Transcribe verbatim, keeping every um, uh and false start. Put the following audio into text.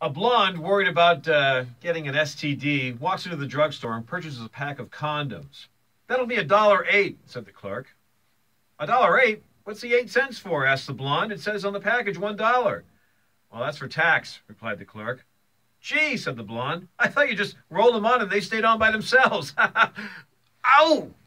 A blonde worried about uh, getting an S T D walks into the drugstore and purchases a pack of condoms. That'll be a dollar eight, said the clerk. A dollar eight? What's the eight cents for? Asked the blonde. It says on the package one dollar. Well, that's for tax, replied the clerk. Gee, said the blonde. I thought you just rolled them on and they stayed on by themselves. Ow!